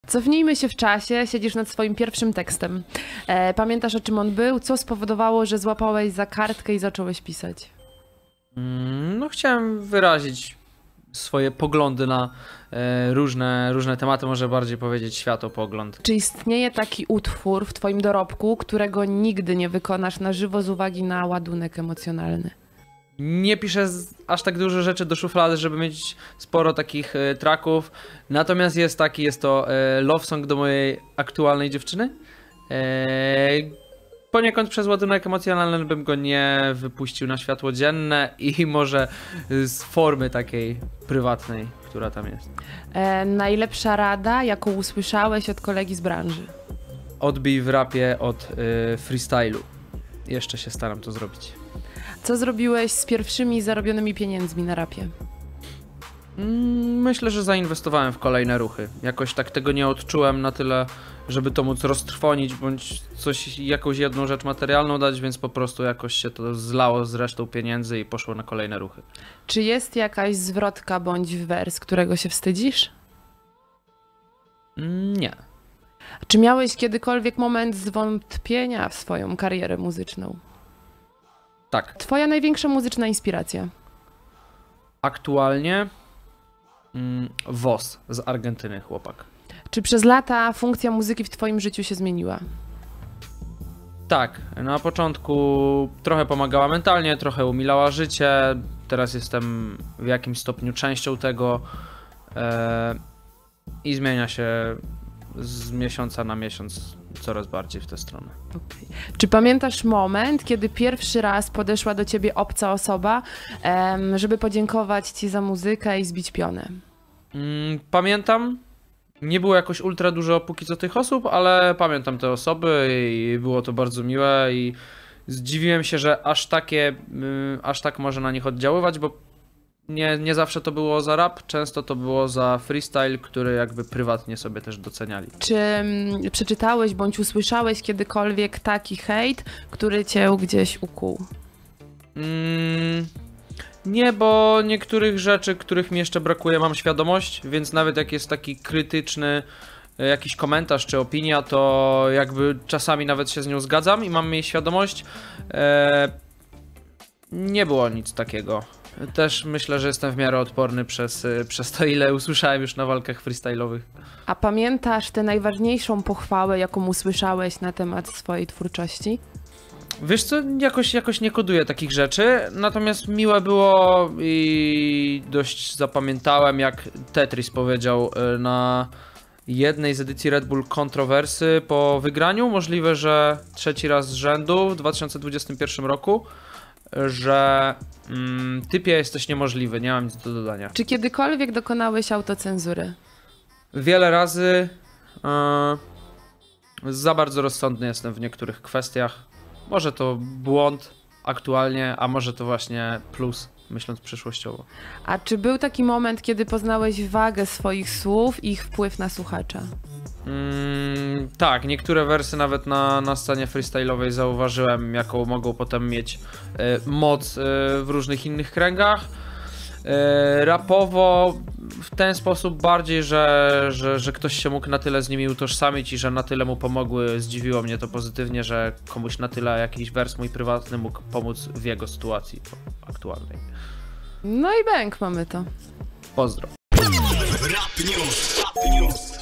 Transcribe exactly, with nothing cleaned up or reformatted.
Cofnijmy się w czasie, siedzisz nad swoim pierwszym tekstem. E, pamiętasz, o czym on był? Co spowodowało, że złapałeś za kartkę i zacząłeś pisać? Mm, no chciałem wyrazić swoje poglądy na e, różne, różne tematy, może bardziej powiedzieć światopogląd. Czy istnieje taki utwór w twoim dorobku, którego nigdy nie wykonasz na żywo z uwagi na ładunek emocjonalny? Nie piszę z, aż tak dużo rzeczy do szuflady, żeby mieć sporo takich e, tracków. Natomiast jest taki, jest to e, love song do mojej aktualnej dziewczyny. E, poniekąd przez ładunek emocjonalny bym go nie wypuścił na światło dzienne i może z formy takiej prywatnej, która tam jest. E, najlepsza rada, jaką usłyszałeś od kolegi z branży? Odbij w rapie od e, freestylu. Jeszcze się staram to zrobić. Co zrobiłeś z pierwszymi zarobionymi pieniędzmi na rapie? Myślę, że zainwestowałem w kolejne ruchy. Jakoś tak tego nie odczułem na tyle, żeby to móc roztrwonić, bądź coś, jakąś jedną rzecz materialną dać, więc po prostu jakoś się to zlało z resztą pieniędzy i poszło na kolejne ruchy. Czy jest jakaś zwrotka bądź wers, którego się wstydzisz? Nie. Czy miałeś kiedykolwiek moment zwątpienia w swoją karierę muzyczną? Tak. Twoja największa muzyczna inspiracja? Aktualnie mm, W O S z Argentyny, chłopak. Czy przez lata funkcja muzyki w twoim życiu się zmieniła? Tak, na początku trochę pomagała mentalnie, trochę umilała życie. Teraz jestem w jakimś stopniu częścią tego e, i zmienia się z miesiąca na miesiąc coraz bardziej w tę stronę. Okay. Czy pamiętasz moment, kiedy pierwszy raz podeszła do ciebie obca osoba, em, żeby podziękować ci za muzykę i zbić pionę? Mm, pamiętam. Nie było jakoś ultra dużo póki co tych osób, ale pamiętam te osoby i było to bardzo miłe i zdziwiłem się, że aż takie, y, aż tak może na nich oddziaływać, bo nie, nie zawsze to było za rap, często to było za freestyle, który jakby prywatnie sobie też doceniali. Czy mm, przeczytałeś bądź usłyszałeś kiedykolwiek taki hejt, który cię gdzieś ukuł? Mm, nie, bo niektórych rzeczy, których mi jeszcze brakuje, mam świadomość, więc nawet jak jest taki krytyczny jakiś komentarz czy opinia, to jakby czasami nawet się z nią zgadzam i mam jej świadomość. E, nie było nic takiego. Też myślę, że jestem w miarę odporny przez, przez to, ile usłyszałem już na walkach freestyle'owych. A pamiętasz tę najważniejszą pochwałę, jaką usłyszałeś na temat swojej twórczości? Wiesz co, jakoś, jakoś nie koduję takich rzeczy, natomiast miłe było i dość zapamiętałem, jak Tetris powiedział na jednej z edycji Red Bull Kontrowersy po wygraniu, możliwe, że trzeci raz z rzędu w dwa tysiące dwudziestym pierwszym roku, że mm, typie jesteś niemożliwy, nie mam nic do dodania. Czy kiedykolwiek dokonałeś autocenzury? Wiele razy yy, za bardzo rozsądny jestem w niektórych kwestiach. Może to błąd aktualnie, a może to właśnie plus, myśląc przyszłościowo. A czy był taki moment, kiedy poznałeś wagę swoich słów i ich wpływ na słuchacza? Mm, tak, niektóre wersy nawet na, na scenie freestyle'owej zauważyłem, jaką mogą potem mieć y, moc y, w różnych innych kręgach. Y, rapowo w ten sposób bardziej, że, że, że ktoś się mógł na tyle z nimi utożsamić i że na tyle mu pomogły. Zdziwiło mnie to pozytywnie, że komuś na tyle jakiś wers mój prywatny mógł pomóc w jego sytuacji aktualnej. No i bęk, mamy to. Pozdro. Rap News. Rap News.